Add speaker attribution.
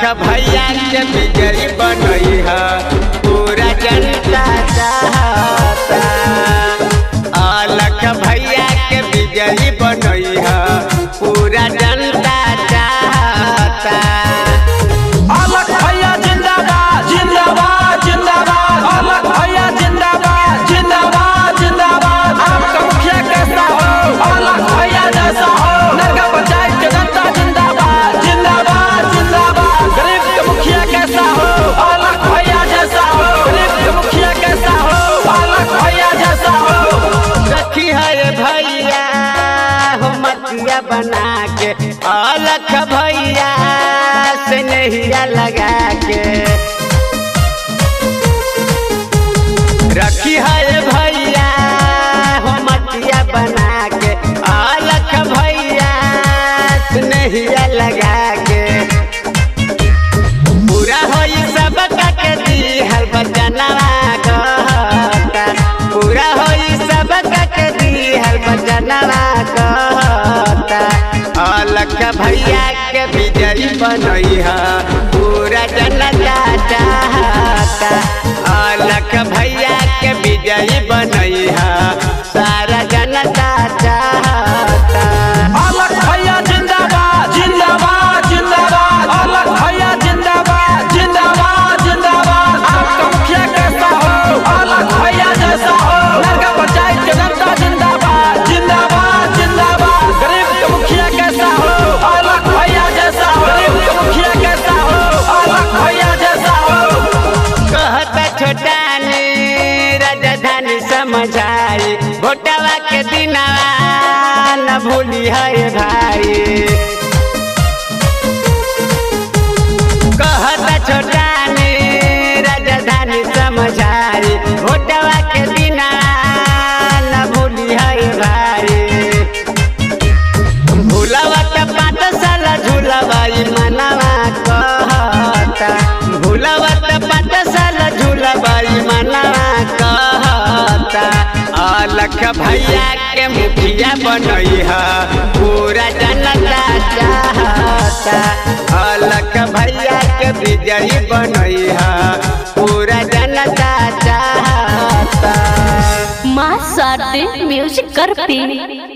Speaker 1: भैया के विजयी बनई है पूरा जनता चाहता। अलख भैया के विजयी बनई है पूरा जनता चाहता।
Speaker 2: अलख भैया जिंदाबाद जिंदाबाद जिंदाबाद। अलख भैया जिंदाबाद जिंदाबाद जिंदाबाद। आपका मुखिया कैसा हो अलख भैया जैसा हो। नगर पंचायत के जनता जिंदाबाद जिंदाबाद जिंदाबाद। गरीब के मुखिया कैसा हो अलख भैया जैसा हो। गरीब के मुखिया कैसा हो अलख भैया जैसा हो।
Speaker 1: सखी है भैया हो मतिया बना के अलख भैया से नहिया लगा के रखी है भैया हो मतिया बना के अलख भैया से नहिया लगा के। पूरा होई सब के दी हर बचनवा कहता। पूरा होई सब के दी हर बचनवा कहता। अलख भैया के विजयी बनई है पूरा जनता चाहता। अलख भैया के विजयी बनई है सारा जनता चाहता।
Speaker 2: अलख भैया जिंदाबाद जिंदाबाद जिंदाबाद। अलख भैया जिंदाबाद जिंदाबाद जिंदाबाद। आपका मुखिया कैसा हो अलख भैया जैसा हो। नगर पंचायत के जनता जिंदाबाद जिंदाबाद जिंदाबाद। गरीब के मुखिया कैसा हो अलख भैया जैसा हो। गरीब के मुखिया कैसा हो अलख भैया जैसा हो।
Speaker 1: कहता छोटानी राजधानी समझाई भोटवा के दिनवा न भूली है भाई। कहता छोटानी राजधानी समझाई भोटवा के दिनवा न भूली है भाई। भूलवा त पाठशाला झूलवाई मनवा कहता। भूलवा त पाठशाला झूलवाई मनवा कहता। अलख भैया के मुखिया बनई है पूरा जनता चाहता। अलख भैया के विजयी बनई है पूरा जनता चाहता।
Speaker 3: मां साथ म्यूजिक कर पे।